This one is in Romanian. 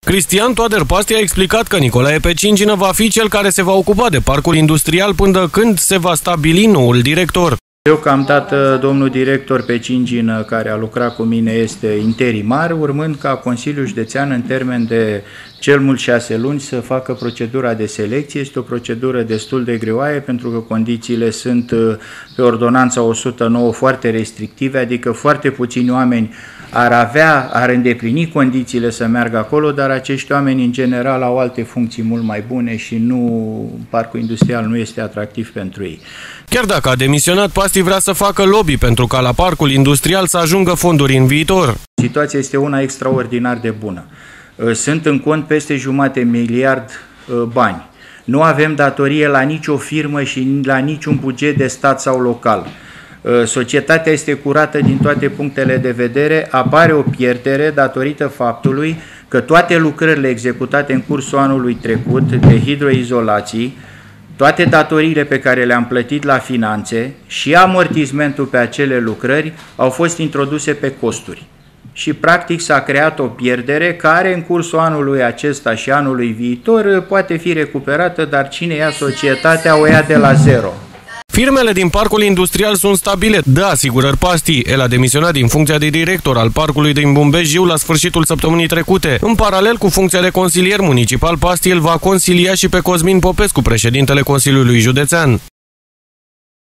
Cristian Toader Pasti a explicat că Nicolae Pecingină va fi cel care se va ocupa de parcul industrial până când se va stabili noul director. Deocamdată domnul director Pecingină, care a lucrat cu mine, este interimar, urmând ca Consiliul Județean în termen de cel mult 6 luni să facă procedura de selecție. Este o procedură destul de greoaie pentru că condițiile sunt pe ordonanța 109 foarte restrictive, adică foarte puțini oameni ar îndeplini condițiile să meargă acolo, dar acești oameni în general au alte funcții mult mai bune și parcul industrial nu este atractiv pentru ei. Chiar dacă a demisionat, Pasti vrea să facă lobby pentru ca la parcul industrial să ajungă fonduri în viitor. Situația este una extraordinar de bună. Sunt în cont peste $1,5 miliard bani. Nu avem datorie la nicio firmă și la niciun buget de stat sau local. Societatea este curată din toate punctele de vedere, apare o pierdere datorită faptului că toate lucrările executate în cursul anului trecut de hidroizolații, toate datoriile pe care le-am plătit la finanțe și amortizmentul pe acele lucrări au fost introduse pe costuri. Și practic s-a creat o pierdere care în cursul anului acesta și anului viitor poate fi recuperată, dar cine ia societatea o ia de la zero. Firmele din parcul industrial sunt stabile, dă asigurări Pasti. El a demisionat din funcția de director al parcului din Bumbeș-Jiu la sfârșitul săptămânii trecute. În paralel cu funcția de consilier municipal, Pasti îl va consilia și pe Cosmin Popescu, președintele Consiliului Județean.